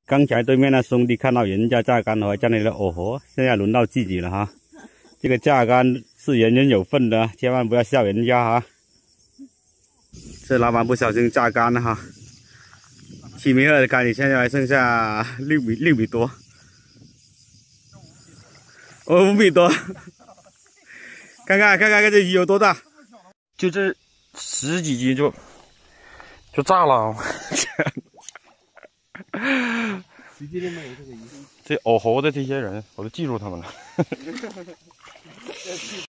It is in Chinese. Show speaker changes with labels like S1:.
S1: 刚才对面那兄弟看到人家榨干的话，叫你的哦吼，现在轮到自己了哈。这个榨干是人人有份的，千万不要笑人家哈。这老板不小心榨干了哈，7.2米的干，你现在还剩下6米多，哦，5米多。看看这鱼有多大，
S2: 就这10几斤就炸了。这偶猴的这些人，我都记住他们了。